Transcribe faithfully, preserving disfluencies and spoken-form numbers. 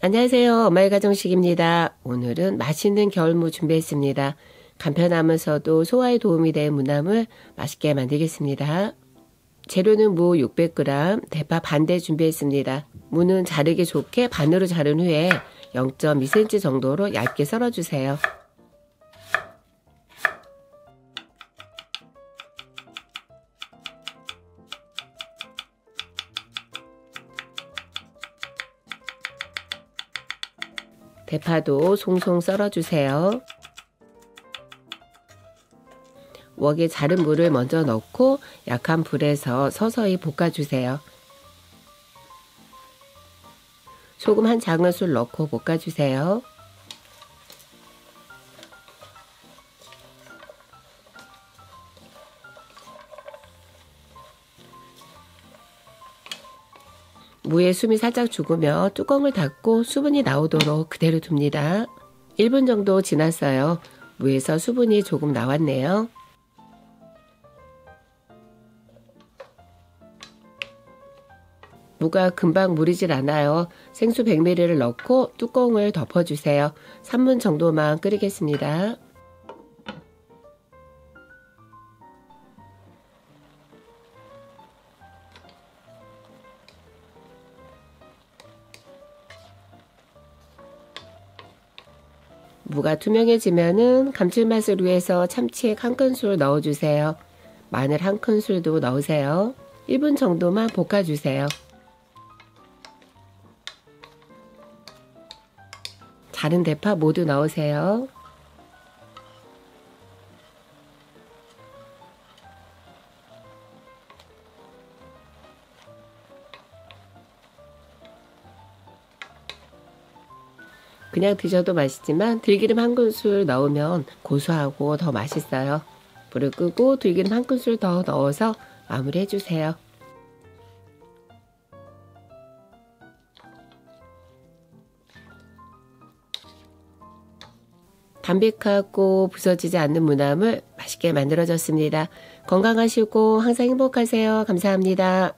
안녕하세요. 엄마의 가정식입니다. 오늘은 맛있는 겨울무 준비했습니다. 간편하면서도 소화에 도움이 되는 무나물 맛있게 만들겠습니다. 재료는 무 육백 그램, 대파 반대 준비했습니다. 무는 자르기 좋게 반으로 자른 후에 영 점 이 센티미터 정도로 얇게 썰어주세요. 대파도 송송 썰어주세요. 웍에 자른 무를 먼저 넣고 약한 불에서 서서히 볶아주세요. 소금 한 작은술 넣고 볶아주세요. 무에 숨이 살짝 죽으며 뚜껑을 닫고 수분이 나오도록 그대로 둡니다. 일 분 정도 지났어요. 무에서 수분이 조금 나왔네요. 무가 금방 무리질 않아요. 생수 백 밀리리터를 넣고 뚜껑을 덮어주세요. 삼 분 정도만 끓이겠습니다. 무가 투명해지면은 감칠맛을 위해서 참치액 한 큰술 넣어주세요. 마늘 한 큰술도 넣으세요. 일 분 정도만 볶아주세요. 자른 대파 모두 넣으세요. 그냥 드셔도 맛있지만 들기름 한 큰술 넣으면 고소하고 더 맛있어요. 불을 끄고 들기름 한 큰술 더 넣어서 마무리 해주세요. 담백하고 부서지지 않는 무나물 맛있게 만들어졌습니다. 건강하시고 항상 행복하세요. 감사합니다.